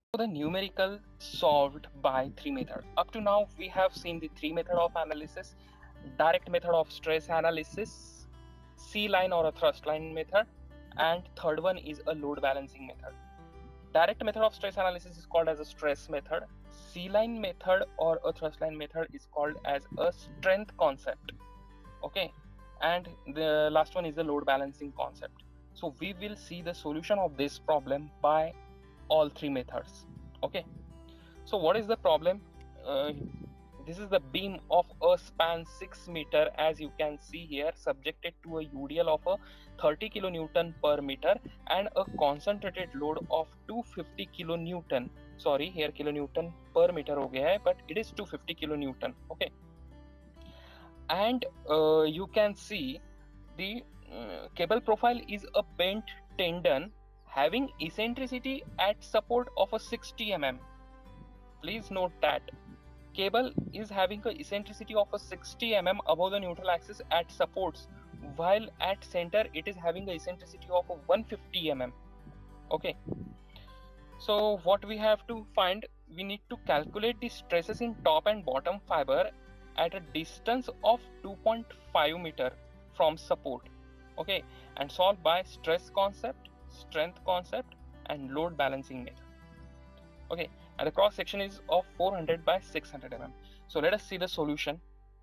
The numerical solved by three method. Up to now, we have seen the three method of analysis: direct method of stress analysis, C line or a thrust line method, and third one is a load balancing method. Direct method of stress analysis is called as a stress method. C line method or a thrust line method is called as a strength concept. Okay, and the last one is the load balancing concept. So we will see the solution of this problem by all three methods. Okay, so what is the problem? This is the beam of a span 6 meter, as you can see here, subjected to a UDL of a 30 kilonewton per meter and a concentrated load of 250 kilonewton. Sorry, here kilonewton per meter हो गया है, but it is 250 kilonewton. Okay, and you can see the cable profile is a bent tendon having eccentricity at support of a 60 mm. Please note that cable is having a eccentricity of a 60 mm above the neutral axis at supports, while at center it is having a eccentricity of a 150 mm. Okay, so what we have to find, we need to calculate the stresses in top and bottom fiber at a distance of 2.5 meter from support. Okay, and solve by stress concept, strength concept, and load balancing method. Okay, and the cross section is of 400 by 600 mm. So let us see the solution.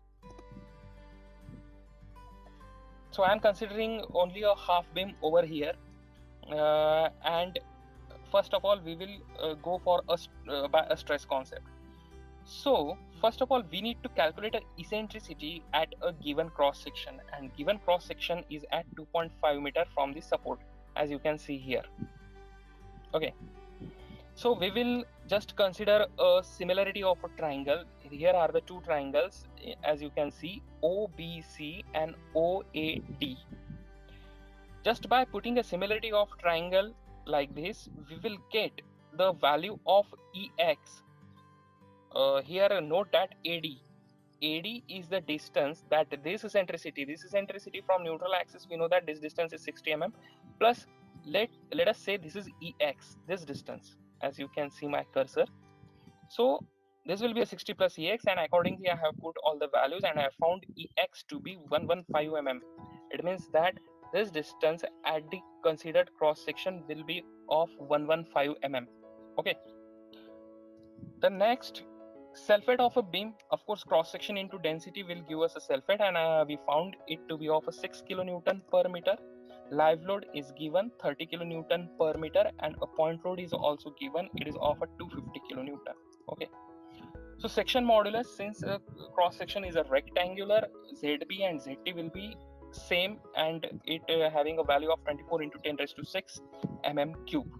So I am considering only a half beam over here, and first of all we will go for by a stress concept. So first of all we need to calculate an eccentricity at a given cross section, and given cross section is at 2.5 meter from the support, as you can see here. Okay, so we will just consider a similarity of a triangle. Here are the two triangles, as you can see, OBC and OAD. Just by putting a similarity of triangle like this, we will get the value of EX. Here note that AD is the distance that this eccentricity from neutral axis, we know that this distance is 60 mm, plus let us say this is EX, this distance, as you can see my cursor. So this will be a 60 plus EX, and accordingly I have put all the values and I have found EX to be 115 mm. It means that this distance at the considered cross section will be of 115 mm. Okay, the next, sulfate of a beam, of course cross section into density will give us a sulfate, and we found it to be of a 6 kilonewton per meter. Live load is given 30 kilonewton per meter, and a point load is also given, it is of a 250 kilonewton. Okay, so section modulus, since cross section is a rectangular, ZB and ZT will be same, and it having a value of 24 into 10 raised to 6 mm cube.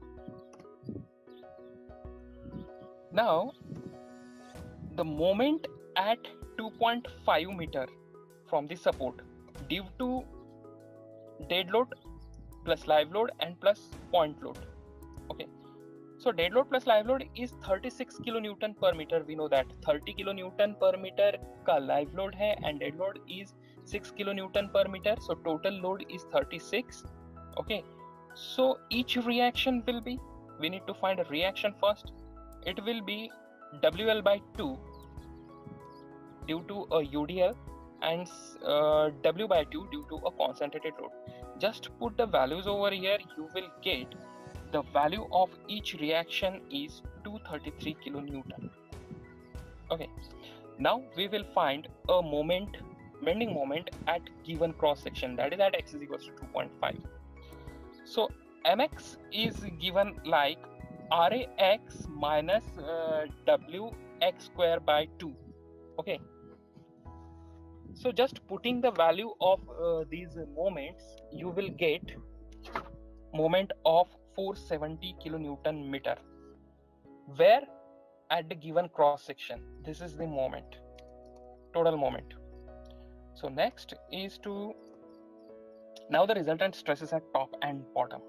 Now the moment at 2.5 meter from the support due to dead load plus live load and plus point load. Okay, so dead load plus live load is 36 kilonewton per meter. We know that 30 kilonewton per meter का live load है and dead load is 6 kilonewton per meter, so total load is 36. Okay, so each reaction will be, we need to find a reaction first. It will be WL by 2 due to a UDL and W by 2 due to a concentrated load. Just put the values over here, you will get the value of each reaction is 233 kilonewton. Okay, now we will find a moment, bending moment at given cross section, that is at x is equals to 2.5. So mx is given like Rax minus Wx square by 2. Okay, so just putting the value of these moments, you will get moment of 470 kilonewton meter, where at the given cross section, this is the moment, total moment. So next is to, now the resultant stresses at top and bottom.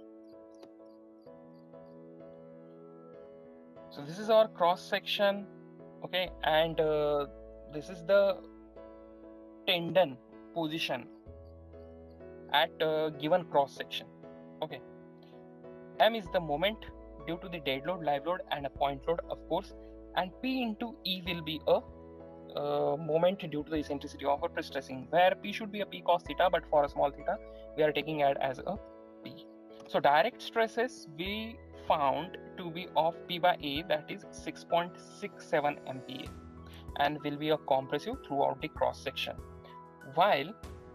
So this is our cross section. Okay, and this is the tendon position at given cross section. Okay, m is the moment, due to the dead load, live load, and a point load, of course, and P into E will be a moment due to the eccentricity of a pre-stressing, where P should be a P cos theta, but for a small theta we are taking it as a P. So direct stresses we found to be of P by A, that is 6.67 MPa, and will be a compressive throughout the cross section, while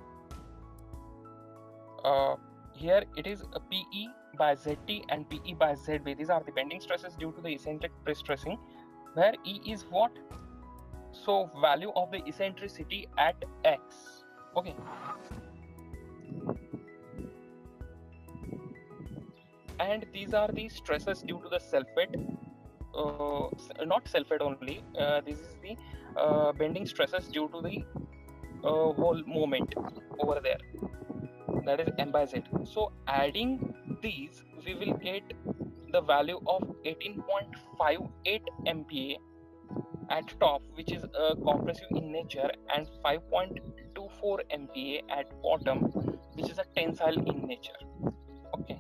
here it is a PE by ZT and PE by ZB. These are the bending stresses due to the eccentric pre-stressing, where E is what? So value of the eccentricity at X. Okay. And these are the stresses due to the self-weight, not self-weight only. This is the bending stresses due to the whole moment over there, that is M by Z. So adding these, we will get the value of 18.58 MPa at top, which is compressive in nature, and 5.24 MPa at bottom, which is a tensile in nature. Okay.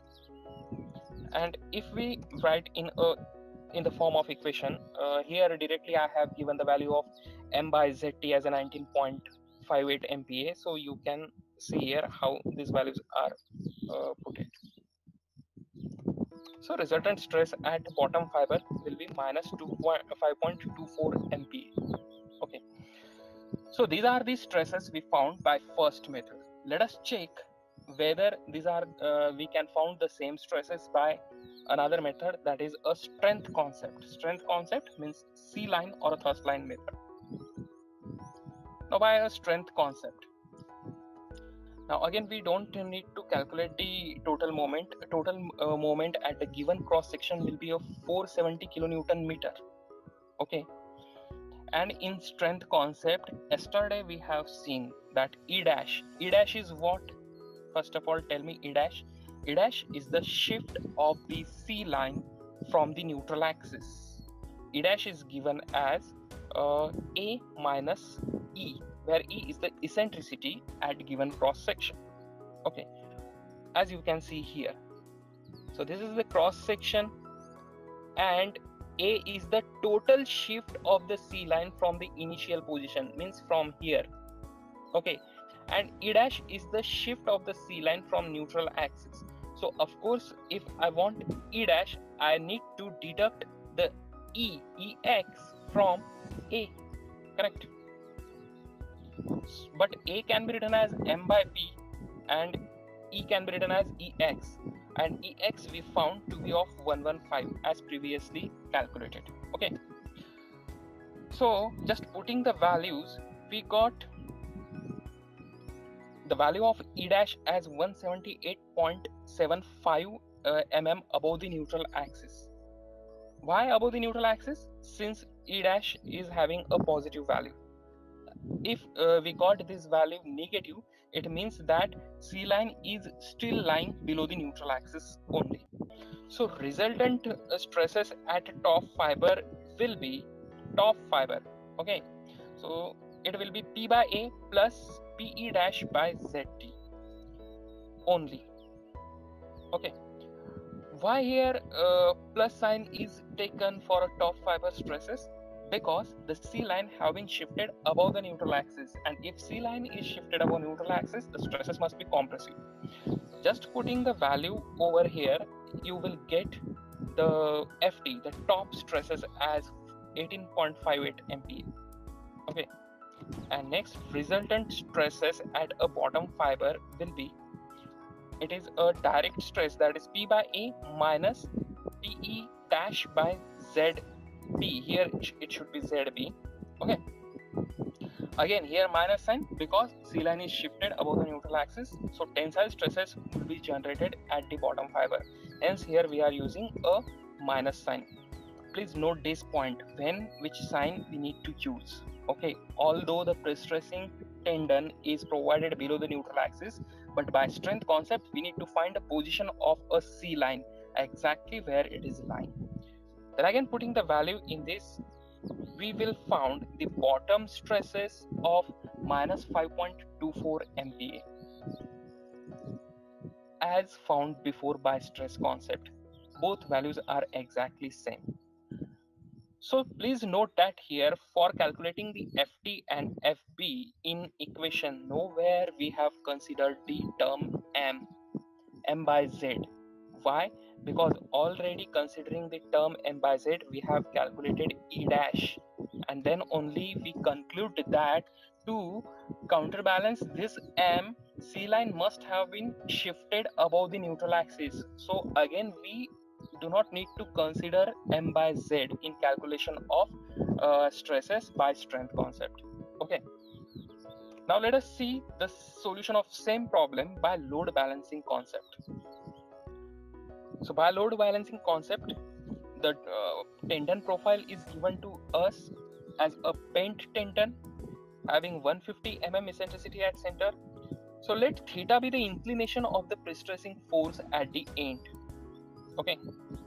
And if we write in the form of equation, here directly I have given the value of M by ZT as a 19.58 MPa. So you can see here how these values are put it. So resultant stress at bottom fiber will be minus 5.24 MPa. Okay. So these are the stresses we found by first method. Let us check whether these are we can found the same stresses by another method, that is a strength concept. Strength concept means C line or a thrust line method. Now by a strength concept, now again we don't need to calculate the total moment. Moment at the given cross section will be of 470 kilonewton meter. Okay. And in strength concept, yesterday we have seen that E dash is what? First of all, tell me E dash. E dash is the shift of the C line from the neutral axis. E dash is given as A minus E, where E is the eccentricity at given cross section. Okay, as you can see here. So this is the cross section, and A is the total shift of the C line from the initial position, means from here. Okay, and E dash is the shift of the C line from neutral axis. So of course, if I want E dash, I need to deduct the EX from A, correct? But A can be written as M by P and E can be written as EX, and EX we found to be of 115 as previously calculated. Okay, so just putting the values, we got the value of E dash as 178.75 mm above the neutral axis. Why above the neutral axis? Since E dash is having a positive value. If we got this value negative, it means that C line is still lying below the neutral axis only. So resultant stresses at top fiber will be top fiber. Okay, so it will be P by A plus PE dash by ZT only. Okay, why here plus sign is taken for a top fiber stresses? Because the C line have been shifted above the neutral axis, and if C line is shifted above neutral axis, the stresses must be compressive. Just putting the value over here, you will get the FT, the top stresses, as 18.58 MPa. Okay, and next resultant stresses at a bottom fiber will be, it is a direct stress, that is P by A minus PE dash by ZB. Here it should be ZB. Okay, again here minus sign because C line is shifted above the neutral axis, so tensile stresses will be generated at the bottom fiber, hence here we are using a minus sign. Please note this point, when which sign we need to use. Okay, although the pre-stressing tendon is provided below the neutral axis, but by strength concept we need to find the position of a C line, exactly where it is lying. Then again putting the value in this, we will found the bottom stresses of minus 5.24 MPa as found before by stress concept. both values are exactly same. So please note that here for calculating the FT and FB in equation, nowhere we have considered the term m by z. Why? Because already considering the term m by z, we have calculated E dash, and then only we conclude that to counterbalance this m, C line must have been shifted above the neutral axis. So again we do not need to consider m by z in calculation of stresses by strength concept. Okay. Now let us see the solution of same problem by load balancing concept. So by load balancing concept, the tendon profile is given to us as a bent tendon having 150 mm eccentricity at center. So let theta be the inclination of the pre-stressing force at the end. Okay.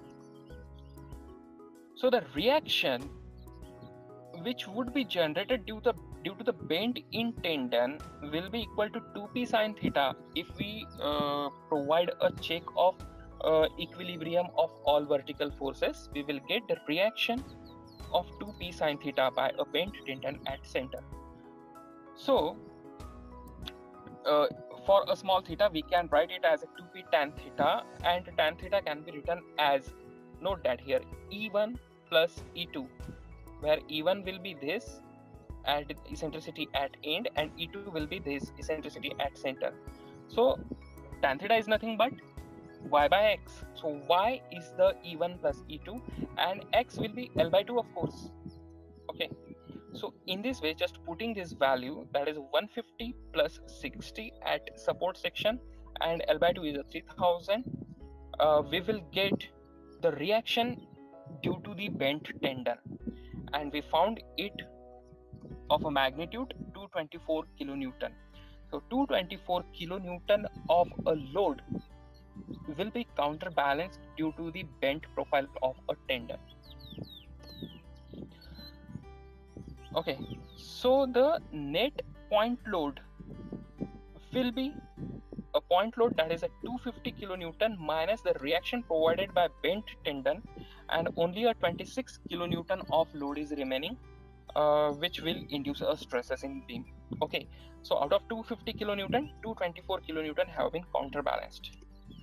So the reaction which would be generated due to the bend in tendon will be equal to 2p sine theta if we provide a check of equilibrium of all vertical forces. We will get the reaction of 2p sine theta by a bent tendon at center. So for a small theta we can write it as a 2p tan theta, and tan theta can be written as, note that here, E1 plus E2, where E1 will be this at eccentricity at end and E2 will be this eccentricity at center. So tan theta is nothing but y by x. So y is the E1 plus E2 and x will be L by 2, of course. Okay. So in this way, just putting this value, that is 150 plus 60 at support section and L by 2 is a 3000, we will get the reaction due to the bent tendon, and we found it of a magnitude 224 kilonewton. So 224 kilonewton of a load will be counterbalanced due to the bent profile of a tendon. Okay, so the net point load will be a point load that is a 250 kilonewton minus the reaction provided by bent tendon, and only a 26 kilonewton of load is remaining, which will induce a stresses in beam. Okay, so out of 250 kilonewton, 224 kilonewton have been counterbalanced.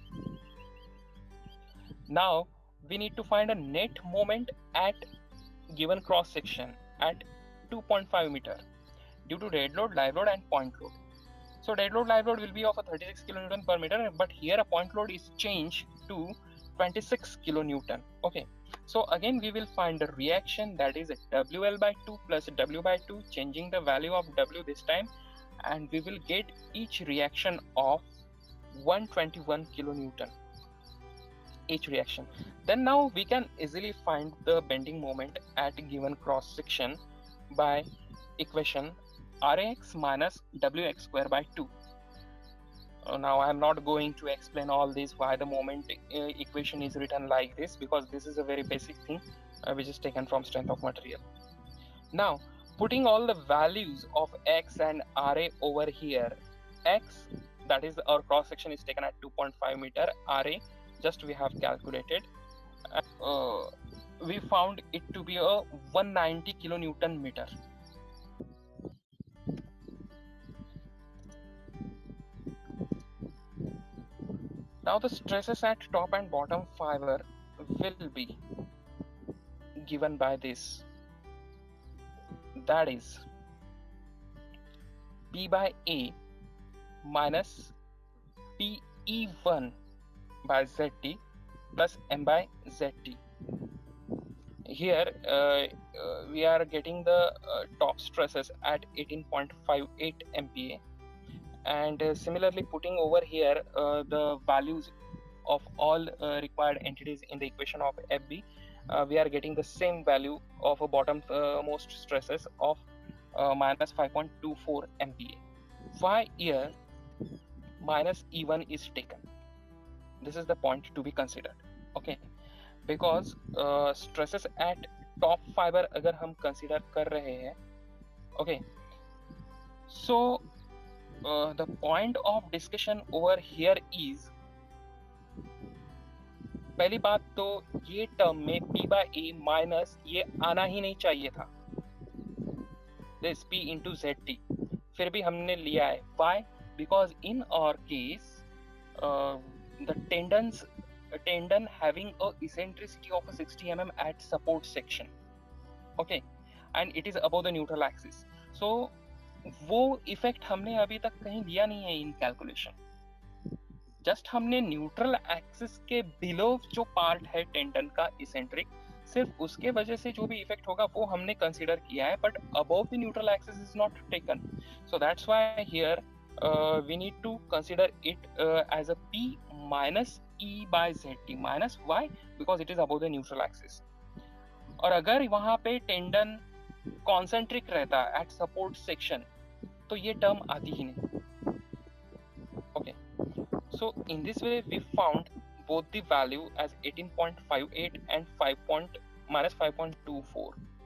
Now we need to find a net moment at given cross section at 2.5 meter due to dead load, live load and point load. So dead load, live load will be of a 36 kilonewton per meter, but here a point load is changed to 26 kilonewton. Okay, so again we will find the reaction, that is WL by 2 plus W by 2, changing the value of W this time, and we will get each reaction of 121 kilonewton each reaction. Then now we can easily find the bending moment at given cross section by equation Rax minus Wx square by 2. Now I am not going to explain all this why the moment equation is written like this, because this is a very basic thing which is taken from strength of material. Now putting all the values of x and Ra over here, x, that is our cross section is taken at 2.5 meter, Ra just we have calculated, we found it to be a 190 kilonewton meter. Now the stresses at top and bottom fiber will be given by this, that is P by A minus PE1 by ZT plus M by ZT. Here we are getting the top stresses at 18.58 MPa, and similarly putting over here the values of all required entities in the equation of FB, we are getting the same value of a bottom most stresses of minus 5.24 MPa. Why here minus E1 is taken? This is the point to be considered. Okay, because stresses at top fiber अगर हम consider कर रहे हैं, okay, so the point of discussion over here is पहली बात तो ये term में P/A माइनस ये आना ही नहीं चाहिए था, दिस P into ZT, फिर भी हमने लिया है. Why? Because in our case the tendon having a eccentricity of a 60 mm at support section, okay, and it is above the neutral axis. So वो इफेक्ट हमने अभी तक कहीं लिया नहीं है इन कैलकुलेशन. जस्ट हमने न्यूट्रल एक्सिस के बिलो जो पार्ट है टेंडन का इसेंट्रिक, सिर्फ उसके वजह से जो भी इफेक्ट होगा वो हमने कंसीडर किया है, but above the neutral axis is not taken. So that's why here we need to consider it as a P minus E by ZT minus. Why? Because it is above the neutral axis. और अगर वहां पे tendon concentric रहता at support section तो ये term आती ही नहीं. Okay, so in this way we found both the value as 18.58 and minus 5.24.